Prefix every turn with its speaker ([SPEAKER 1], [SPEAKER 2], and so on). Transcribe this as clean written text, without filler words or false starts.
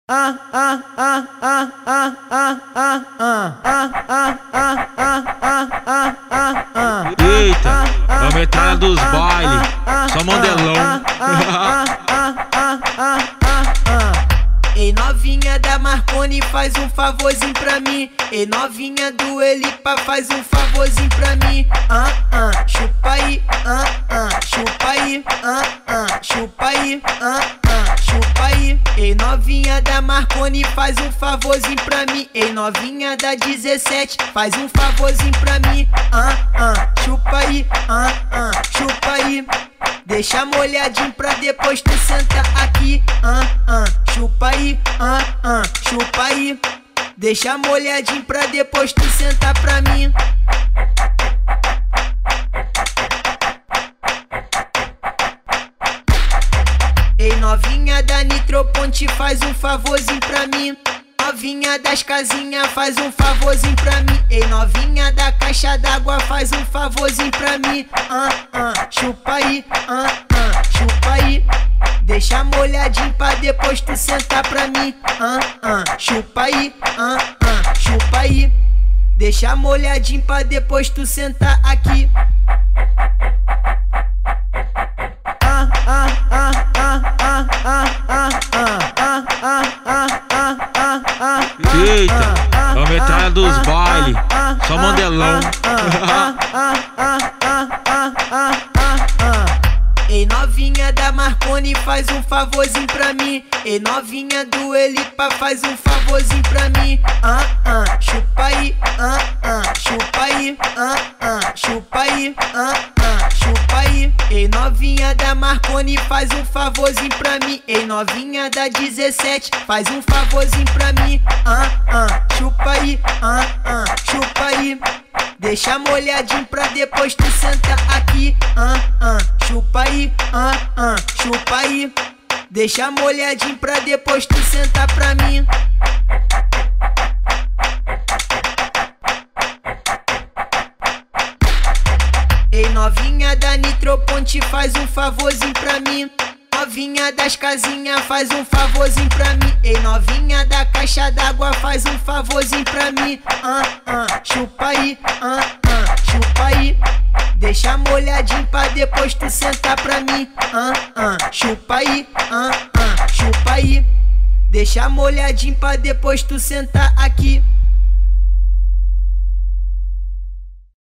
[SPEAKER 1] Eita, vamos entrar dos bailes, só mandelão.
[SPEAKER 2] Ei, novinha da Marconi, faz um favorzinho pra mim. Ei, novinha do Elipa, faz um favorzinho pra mim. Chupa aí, chupa aí, chupa aí, chupa aí. Ei, novinha da Marconi, faz um favorzinho pra mim. Ei, novinha da 17, faz um favorzinho pra mim. Chupa aí, chupa aí. Deixa molhadinho pra depois tu sentar aqui. Chupa aí, chupa aí. Deixa molhadinho pra depois tu sentar pra mim. Ei, novinha da Nitroponte, faz um favorzinho pra mim. Novinha das casinhas, faz um favorzinho pra mim. Ei, novinha da caixa d'água, faz um favorzinho pra mim. Chupa aí, chupa aí. Deixa molhadinho pra depois tu sentar pra mim. Chupa aí, chupa aí. Deixa molhadinho pra depois tu sentar aqui.
[SPEAKER 1] Eita, vamos entrar dos bailes, só mandelão.
[SPEAKER 2] Ei, novinha da Marconi, faz um favorzinho pra mim. Ei, novinha do Elipa, faz um favorzinho pra mim. Chupa aí, chupa aí, chupa aí, chupa aí. Ei, novinha da Marconi, faz um favorzinho pra mim. Ei, novinha da 17, faz um favorzinho pra mim. Chupa aí, chupa aí. Deixa molhadinho pra depois tu sentar aqui. Chupa aí, chupa aí. Deixa molhadinho pra depois tu sentar pra mim. Ei, novinha da Nitroponte, faz um favorzinho pra mim. Novinha das casinhas, faz um favorzinho pra mim. Ei, novinha da caixa d'água, faz um favorzinho pra mim. Chupa aí, chupa aí. Deixa molhadinho pra depois tu sentar pra mim. Chupa aí, chupa aí. Deixa molhadinho pra depois tu sentar aqui.